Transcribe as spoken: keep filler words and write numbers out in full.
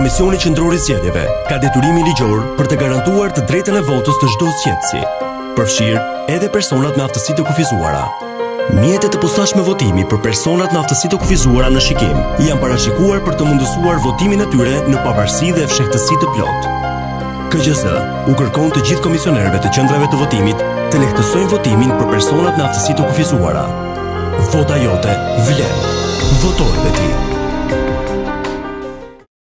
Komisioni Qendror i Zgjedhjeve ka detyrimi ligjor për të garantuar të drejtën e votës të çdo zgjedhësi, përfshirë edhe personat me aftësi të kufizuara. Mjetet e posaçme votimi për personat me aftësi të kufizuara në shikim janë parashikuar për të mundësuar votimin e tyre në pavarësi dhe fshehtësi të plotë. K G Z u kërkon të gjithë komisionerëve të qendrave të votimit të lehtësojnë votimin për personat me aftësi të kufizuara. Vota jote vlen. Votoj dhe ti.